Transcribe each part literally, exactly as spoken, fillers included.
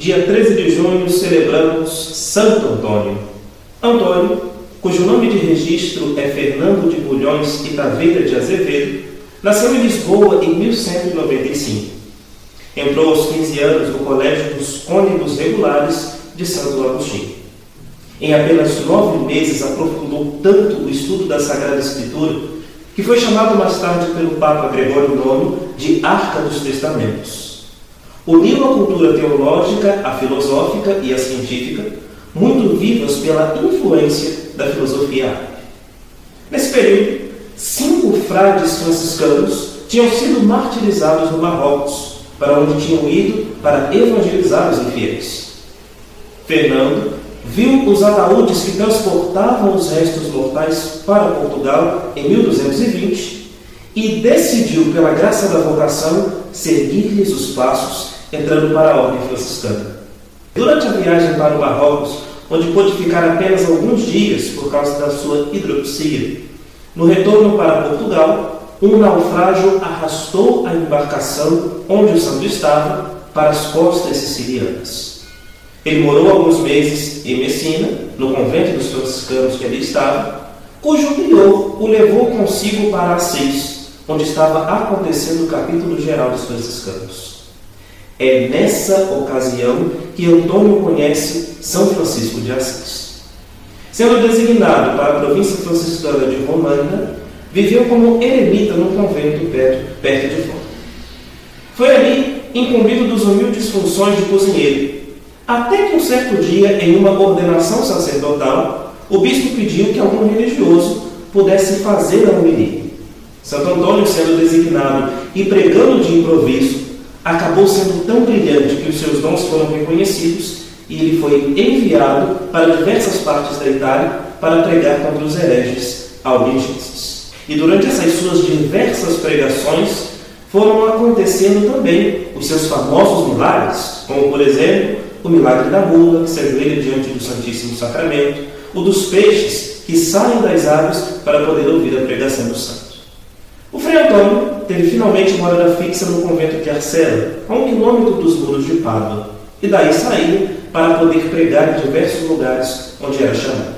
dia treze de junho, celebramos Santo Antônio. Antônio, cujo nome de registro é Fernando de Bulhões e Taveira de Azevedo, nasceu em Lisboa em mil cento e noventa e cinco. Entrou aos quinze anos no Colégio dos Cônegos Regulares de Santo Agostinho. Em apenas nove meses aprofundou tanto o estudo da Sagrada Escritura que foi chamado mais tarde pelo Papa Gregório nono de Arca dos Testamentos. Uniu a cultura teológica, a filosófica e a científica, muito vivas pela influência da filosofia árabe. Nesse período, cinco frades franciscanos tinham sido martirizados no Marrocos, para onde tinham ido para evangelizar os infiéis. Fernando viu os ataúdes que transportavam os restos mortais para Portugal em mil duzentos e vinte e decidiu, pela graça da vocação, seguir-lhes os passos, entrando para a ordem franciscana. Durante a viagem para o Marrocos, onde pôde ficar apenas alguns dias por causa da sua hidropsia, no retorno para Portugal, um naufrágio arrastou a embarcação onde o santo estava para as costas sicilianas. Ele morou alguns meses em Messina, no convento dos franciscanos que ali estava, cujo prior o levou consigo para Assis, onde estava acontecendo o capítulo geral dos franciscanos. É nessa ocasião que Antônio conhece São Francisco de Assis. Sendo designado para a província franciscana de Romagna, viveu como eremita no convento perto, perto de Fora. Foi ali incumbido dos humildes funções de cozinheiro, até que um certo dia, em uma ordenação sacerdotal, o bispo pediu que algum religioso pudesse fazer a homilia. Santo Antônio, sendo designado e pregando de improviso, acabou sendo tão brilhante que os seus dons foram reconhecidos e ele foi enviado para diversas partes da Itália para pregar contra os hereges albigenses. E durante essas suas diversas pregações foram acontecendo também os seus famosos milagres, como, por exemplo, o milagre da mula, que se ajoelha diante do Santíssimo Sacramento, o dos peixes que saem das águas para poder ouvir a pregação do santo. O Frei Antônio teve finalmente morada fixa no convento de Arcela, a um quilômetro dos muros de Pádua, e daí saía para poder pregar em diversos lugares onde era chamado.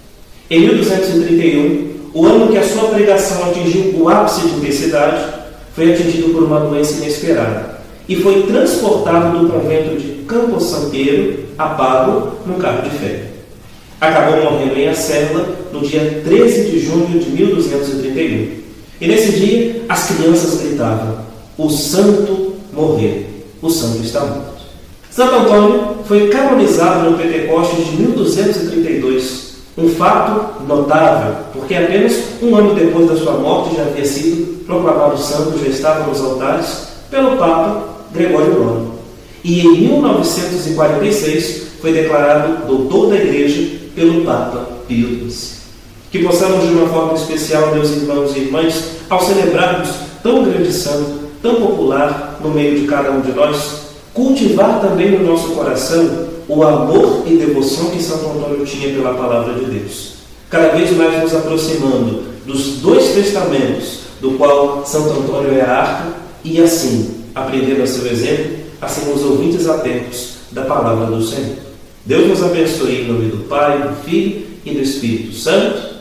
Em mil duzentos e trinta e um, o ano que a sua pregação atingiu o ápice de intensidade, foi atingido por uma doença inesperada e foi transportado do convento de Campo Santeiro a Pádua no carro de ferro. Acabou morrendo em Arcela no dia treze de junho de mil duzentos e trinta e um. E nesse dia as crianças gritavam: "O santo morreu, o santo está morto". Santo Antônio foi canonizado no Pentecostes de mil duzentos e trinta e dois, um fato notável, porque apenas um ano depois da sua morte já havia sido proclamado santo, já estava nos altares, pelo Papa Gregório nono. E em mil novecentos e quarenta e seis foi declarado doutor da Igreja pelo Papa Pio doze. Que possamos, de uma forma especial, meus irmãos e irmãs, ao celebrarmos tão grande santo, tão popular no meio de cada um de nós, cultivar também no nosso coração o amor e devoção que Santo Antônio tinha pela Palavra de Deus. Cada vez mais nos aproximando dos dois testamentos, do qual Santo Antônio é a arca, e assim, aprendendo a seu exemplo, a sermos ouvintes atentos da Palavra do Senhor. Deus nos abençoe em nome do Pai, do Filho e do Espírito Santo.